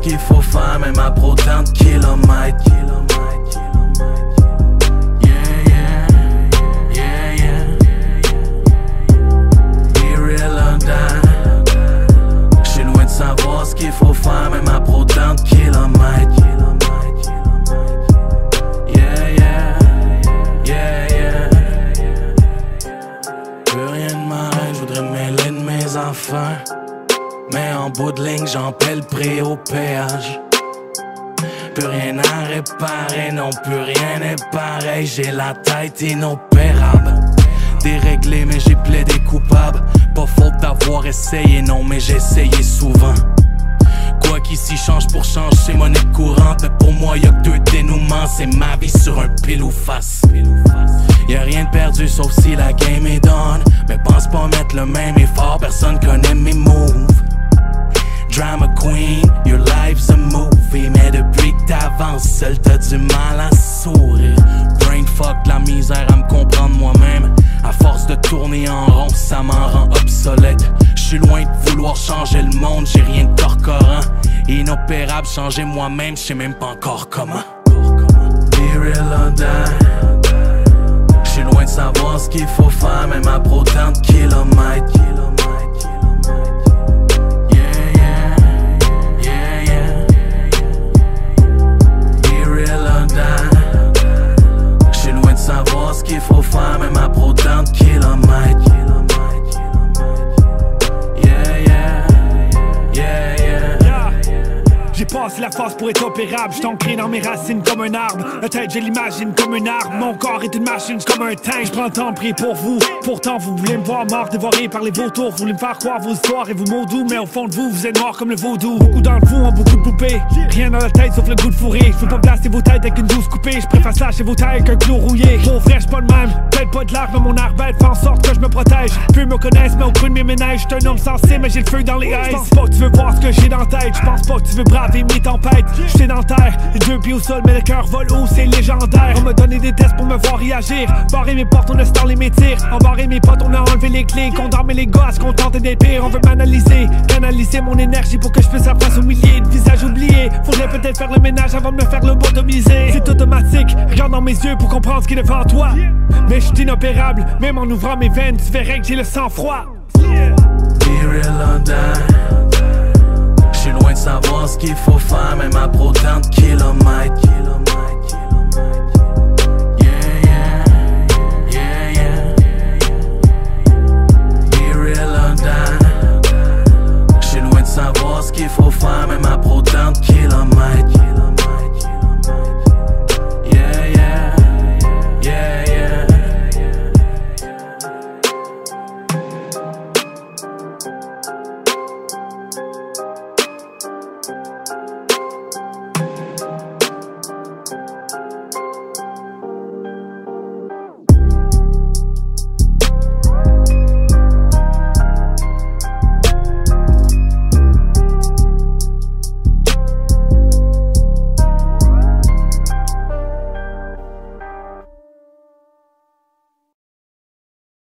qu'il faut faire, même à trop tant de kilomètres. J'suis loin de savoir ce qu'il faut faire, même à trop tant de kilomètres. Plus rien ne m'arrête, j'voudrais me mêler de mes enfants. Mais en bout de ligne, j'en paie le prix au péage. Plus rien à réparer, non plus rien n'est pareil. J'ai la tête inopérable. Déréglé mais j'ai plaidé coupable. Pas faute d'avoir essayé, non mais j'ai essayé souvent. Quoi qu'ici change pour change, c'est monnaie courante. Mais pour moi y'a que deux dénouements, c'est ma vie sur un pile ou face. Y'a rien de perdu sauf si la game est done. Mais pense pas mettre le même effort, personne connaît mes moves. Drama queen, your life's a movie. Mais depuis que t'avances seul t'as du mal à sourire. Brain fuck, la misère à me comprendre moi-même. À force de tourner en rond, ça m'en rend obsolète. J'suis loin de vouloir changer le monde, j'ai rien de corporant. Inopérable, changer moi-même, j'sais même pas encore comment. Be real or die. J'suis loin de savoir ce qu'il faut faire, même à trop tant de kilomètres. Savoir ce qu'il faut faire, même à trop tant de kilomètres. J'ai passé la force pour être opérable, j'suis ancré dans mes racines comme un arbre. La tête je l'imagine comme une arme, mon corps est une machine, comme un tank. J'prends le temps de prier pour vous, pourtant vous voulez me voir mort, dévoré par les vautours. Vous voulez me faire croire vos histoires et vos mots doux, mais au fond de vous, vous êtes mort comme le vaudou. Beaucoup dans le fou ont beaucoup de poupées, rien dans la tête sauf le goût de fourrer. J'peux pas placer vos têtes avec une douce coupée, j'préfère slasher vos têtes avec un clou rouillé. Pour vrai j'suis pas de même, peut-être pas de l'arbre, mais mon air bête fait en sorte que je me protège. Peu me connaissent mais au creux de mes ménages, j'suis un homme sensé mais j'ai le feu dans les eyes. J'pense pas que tu veux voir ce que j'ai dans la tête, j'pense pas que tu veux braver mes tempêtes. J'suis sédentaire, les deux pieds au sol mais le cœur vole haut, c'est légendaire. On m'a donné des tests pour me voir réagir. Barrer mes portes, on a star les mes tirs. Embarrer mes potes, on a enlevé les clés. Condamner les gars à se contenter des pires. On veut m'analyser, canaliser mon énergie pour que je puisse faire face aux milliers de visages oubliés. Faudrait peut-être faire le ménage avant de me faire lobotomiser. C'est automatique, regarde dans mes yeux pour comprendre ce qui est devant toi. Mais j'suis inopérable, même en ouvrant mes veines, tu verrais que j'ai le sang froid. Be real or die. J'suis loin de savoir ce qu'il faut faire, même à trop tant de kilomètres. Be real or die. J'suis loin de savoir ce qu'il faut faire, même à trop tant de kilomètres.